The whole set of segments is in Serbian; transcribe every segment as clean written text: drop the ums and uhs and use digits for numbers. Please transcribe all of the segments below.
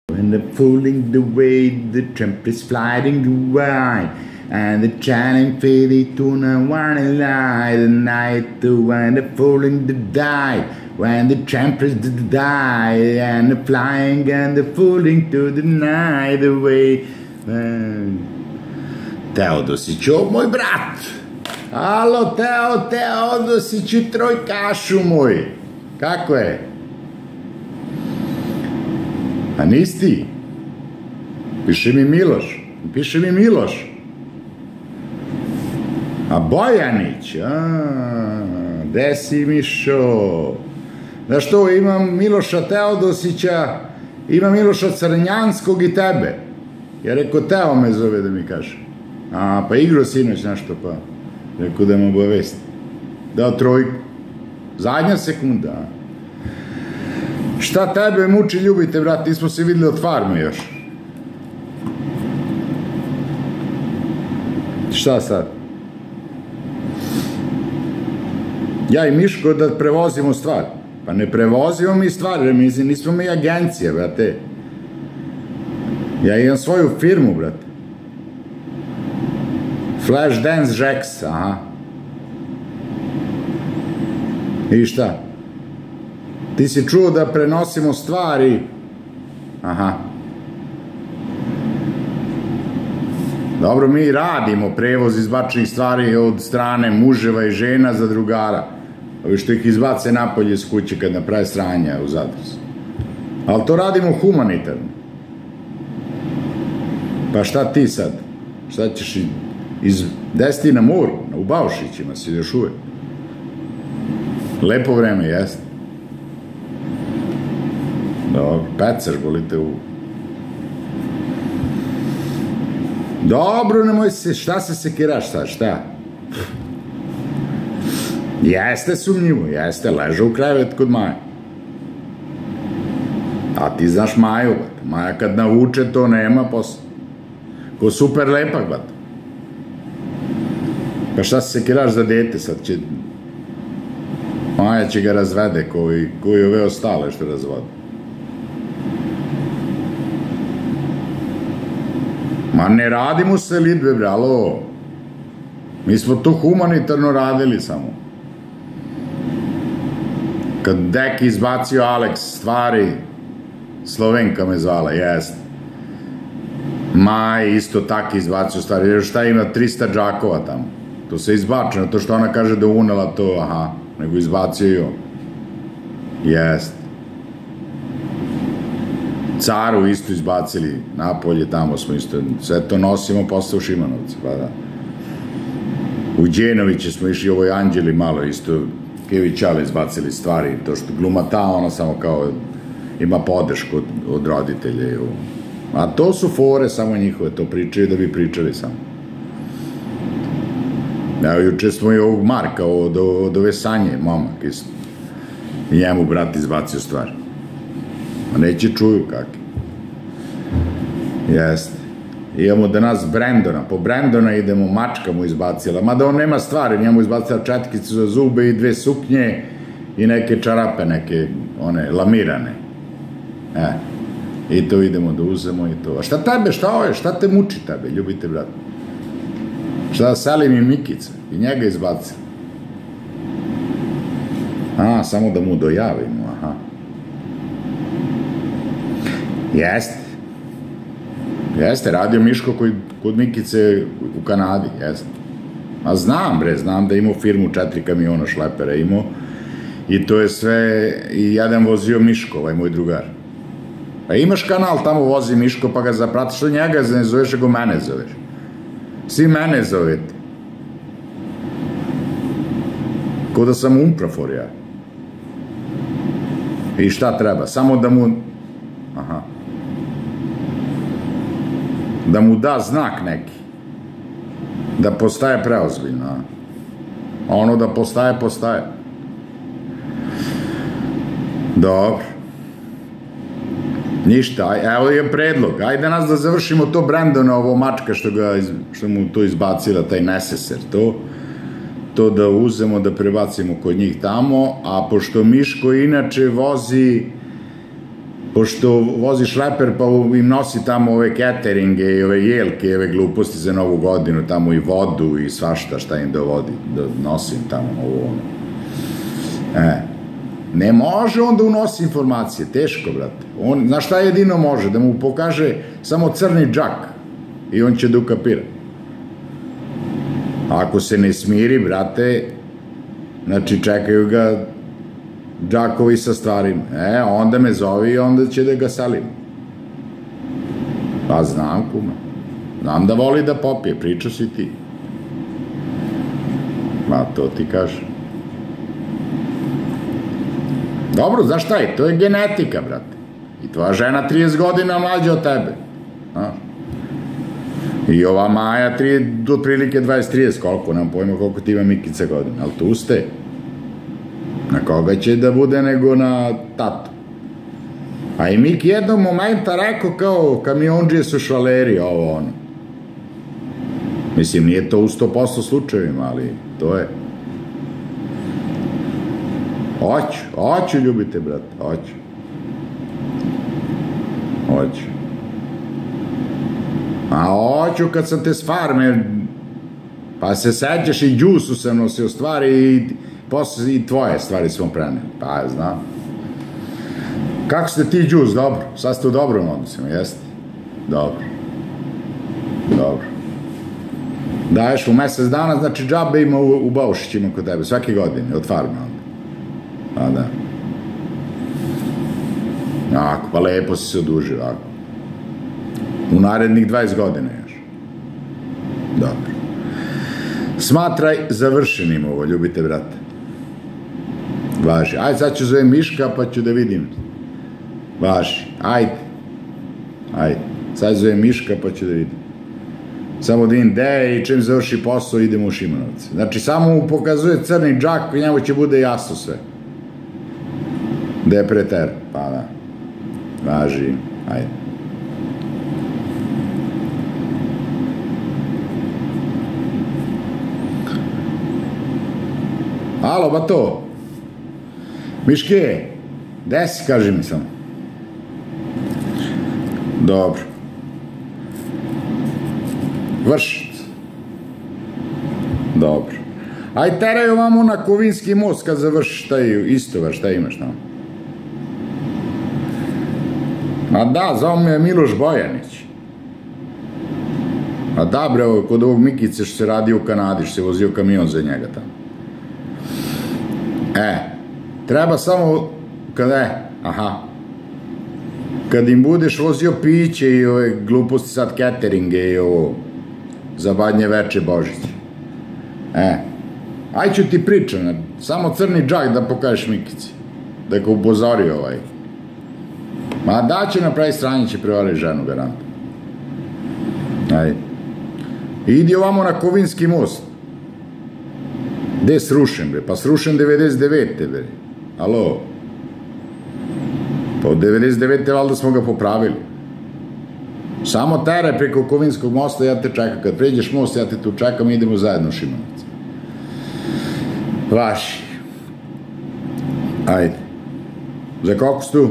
And the fooling the way the tramp is flying away, and the challenge faded to no one lie. The night when the fooling the die, when the tramp is the die, and the flying and the fooling to the night away. Teodosiću, moj brat. Alo, Teodosiću, trojkašu moj. Kako je? A nisi ti? Piše mi Miloš. A Bojanić, gde si Mišo? Znaš što, imam Miloša Teodosića, imam Miloša Crnjanskog i tebe. Ja rekao, Teo me zove da mi kaže. A, pa igrao sinoć nešto, pa rekao da me obavesti. Dao trojku. Zadnja sekunda. Šta tebe muči, ljubite, brat, nismo se videli od farme još. Šta sad? Ja i Miško da prevozimo stvar. Pa ne prevozimo mi stvari, nismo mi agencije, brate. Ja imam svoju firmu, brate. Flashdance Jax, aha. I šta? Ti si čuo da prenosimo stvari? Aha. Dobro, mi radimo prevoz izbačenih stvari od strane muževa i žena za drugara. Ovi što ih izbace napolje iz kuće kad naprave sranja u Zadru. Ali to radimo humanitarno. Pa šta ti sad? Šta ćeš desiti na moru? U Baušićima si još uvek. Lepo vreme, jeste. Dobro, pecaš, bolite u... Dobro, nemoj se, šta se sekiraš sad, šta? Jeste sumnjivo, jeste, leža u krevet kod Maja. A ti znaš Maju, bat. Maja kad navuče to nema posle. Ko super lepak, bat. Pa šta se sekiraš za dete, sad će... Maja će ga razvede, koji ove ostale što razvode. Ma ne radimo se lidbe, bre, alo. Mi smo to humanitarno radili samo. Kad Deki izbacio Alex stvari, Slovenka me zvala, jest. Maj isto tako izbacio stvari, jer šta ima 300 džakova tamo. To se izbačeno, to što ona kaže da unela to, aha, nego izbacio i on. Jest. Caru isto izbacili napolje, tamo smo isto, sve to nosimo posle u Šimanovci, pa da. U Đenoviće smo išli, ovoj Anđeli malo isto, Kevićale izbacili stvari, to što gluma ta, ona samo kao ima podršku od roditelja. A to su fore samo njihove, to pričaju da bi pričali samo. Evo, juče smo i ovog Marka, od ove Sanje, momak isto. I njemu brat izbacio stvari. A neće čuju kakve. Jeste. Imamo danas Brendona. Po Brendona idemo, mačka mu izbacila. Mada on nema stvari, njemu izbacila četkicu za zube i 2 suknje i neke čarape, neke, one, lamirane. I to idemo da uzemo i to. A šta tebe, šta ovo je? Šta te muči tebe, ljubite brat? Šta Selim i Mikica? I njega izbacila. A, samo da mu dojavimo, aha. Jeste. Jeste, radio Miško kod Mikice u Kanadi, jeste. A znam, bre, znam da imao firmu 4 kamiona šlepera imao i to je sve, i jedan vozio Miško, ovaj moj drugar. Pa imaš kanal, tamo vozi Miško, pa ga zapratiš, što njega ne zoveš, nego mene zoveš. Svi mene zovete. Ko da sam umprafor, ja. I šta treba? Samo da mu... Aha. Da mu da znak neki. Da postaje preozbiljno. A ono da postaje, postaje. Dobro. Ništa, evo je predlog. Ajde nas da završimo to Brendona, ovo mačka što mu to izbacila, taj neseser, to da uzemo, da prebacimo kod njih tamo, a pošto Miško inače vozi pošto vozi šleper pa im nosi tamo ove cateringe i ove jelke i ove gluposti za Novu godinu, tamo i vodu i svašta šta im dovodi, da nosim tamo ovo ono. Ne može on da unosi informacije, teško, brate. Znaš šta jedino može? Da mu pokaže samo crni džak i on će da ukapira. Ako se ne smiri, brate, znači čekaju ga džakovi sa stvarima. Onda me zovi i onda će da ga salim. Pa znam, kuma. Znam da voli da popije, pričao si ti. Ma, to ti kažem. Dobro, znaš šta je? To je genetika, brate. I tvoja žena 30 godina mlađa od tebe. I ova Maja do prilike 20-30, koliko, nemam pojma koliko ti ima Mikica godina, ali tu ste. Na koga će da bude nego na tatu. A i Miki jednog momenta rekao kao kamionđije su švaleri, ovo ono. Mislim, nije to u 100% slučajevima, ali to je. Hoću ljubite, brate, hoću. A hoću kad sam te s farme, pa se sećaš i džusu sam nosio stvari i posle i tvoje stvari smo preneli, pa znam. Kako ste ti džus, dobro, sad ste u dobrom odnosima, jeste? Dobro. Daješ u mesec dana, znači džabe ima u Baušićima kod tebe, svake godine, od farme onda. Pa da. Ako, pa lepo si se odužio, ako. U narednih 20 godina još. Dobro. Smatraj završenim ovo, ljubite, brate. Važi. Ajde, sad ću zovem Miška, pa ću da vidim. Važi. Ajde. Sad zovem Miška, pa ću da vidim. Samo da vidim gde i čim završi posao, idemo u Šimanovce. Znači, samo mu pokazuje crni džak i njemu će bude jasno sve. Gde je preter? Pa da. Važi. Ajde. Alo, bato. Miške, gde si, kaži mi samo. Dobro. Vršit. Dobro. Aj teraju vamo na Kovinski most kad završiš taj istovar, šta imaš tamo? Ma da, zao me je Miloš Bojanić. A da, bre, kod ovog Mikice što se radi u Kanadi, što se vozio kamion za njega tamo. Treba samo, kad im budeš vozio piće i ove gluposti sad cateringe i ovo, za Badnje veče Božiće. Aj ću ti pričam, samo crni džak da pokažeš Mikici, da ga upozori ovaj. Ma da će napravi stranje, će prevari ženu, garant. Ajde. Idi ovamo na Kovinski most. Gde je srušen, bre? Pa srušen 99. bre. Alo? Pa od 99. valjda smo ga popravili. Samo tere preko Kovinskog mosta, ja te čekam. Kad pređeš most, ja te tu čekam i idemo zajedno u Šimanovac. Vaši. Ajde. Za koliko si tu?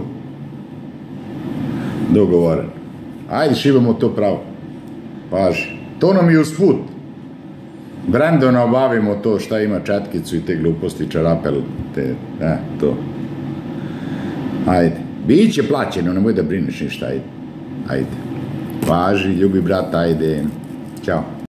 Dogovoren. Ajde, šivamo to pravo. Važi. To nam je usput. Brandona obavimo to šta ima četkicu i te gluposti, čarapel, te, to. Ajde. Biće plaćeno, nemoj da brineš ništa, ajde. Važi, ljubi brat, ajde. Ćao.